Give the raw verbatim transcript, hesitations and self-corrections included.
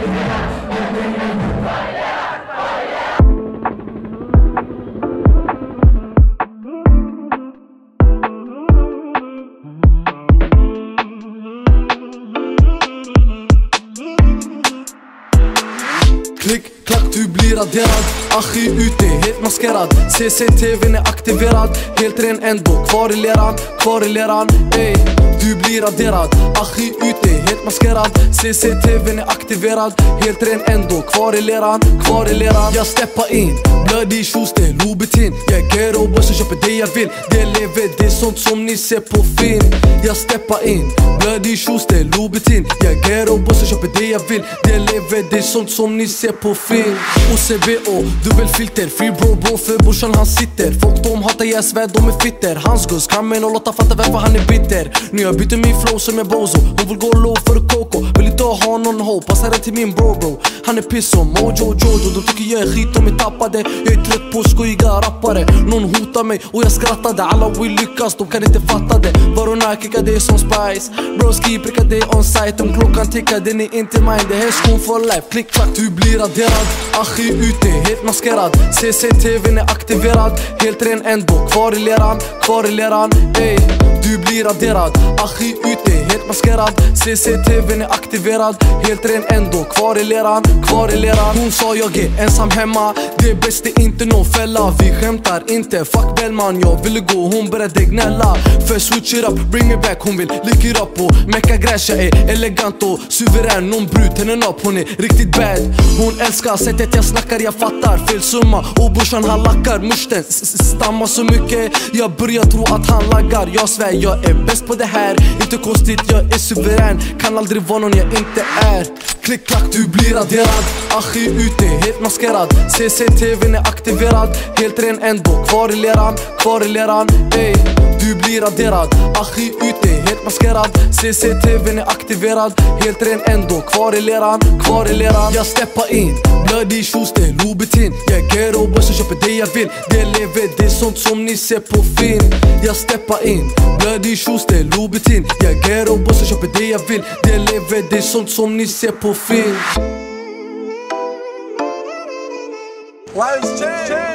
Klick, klack, du blir raderad. Achi ute, helt maskerad. C C T V:n är aktiverad. Helt ren ändå, kvar i leran, kvar i leran. Ey, du blir raderad. Achi ute, helt maskerad. C C T V:n är aktiverad. Helt ren ändå, kvar i leran, kvar i leran. Jag steppar in, bloody shoes, det är Louboutin. Jag är ghetto boy som köper det jag vill. Det lever, det är sånt som ni ser på film. Jag steppar in, bloody shoes, det är Louboutin. Jag är ghetto boy som köper det jag vill. Det lever, det är sånt som ni ser på film. O C B O, dubbelfilter. Free bro bro, för brorsan han sitter. Folk de hatar jag svär, de är fitter. Hans gus kan men och låta fatta varför han är bitter. Nu jag byter min flow som är bozo. Hon vill gå low för Coco. Vill inte ha någon hope, passar det till min bro bro. Han är piss som Mojo Jojo. De tycker jag är skit om jag tappade. Jag är trött på skojiga rappare. Någon hotar mig och jag skrattade. Alla vill lyckas, de kan inte fatta det. Varorna kickade är som Spice. Broski prickade on site. Om klockan tickade, ni inte mind. Det här är skon for life. Klick klack, du blir raderad. Achi ute, helt maskerad. C C T V:n är aktiverad. Helt ren ändå, kvar i leran, kvar i leran. Ey, du blir raderad. Achi ute, helt maskerad. C C T V:n är aktiverad. Helt ren ändå, kvar i leran, kvar i leran. Hon sa jag är ensam hemma. Det är bäst, det är inte någon fälla. Vi skämtar inte, fuck Bellman. Jag ville gå, hon började gnälla. För switch it up, bring me back. Hon vill lick it up och mecka gräs. Jag är elegant och suverän. Någon brut, henne upp, hon är riktigt bad. Hon älskar sättet jag snackar, jag fattar fel summa. Och brorsan han lackar, musten stammar så mycket. Jag börjar tro att han laggar. Jag svär, jag är bäst på det här. Inte konstigt, jag är suverän. Kan aldrig vara någon jag inte är. Klick klack, du blir raderad. Achi ute, helt maskerad. C C T V:n är aktiverad. Helt ren ändå, kvar i leran, kvar i leran. Ey, du blir raderad. Achi ute, helt maskerad. C C T V:n är aktiverad. Helt ren ändå, kvar i leran, kvar i leran. Jag steppar in, bloody shoes, det är Louboutin. Jag är ghetto boy som köper det jag vill. Det lever, det är sånt som ni ser på film. Jag steppar in, bloody shoes, det är Louboutin. Jag är ghetto boy som köper det jag vill. Det lever, det är sånt som ni ser på film. Life's changed.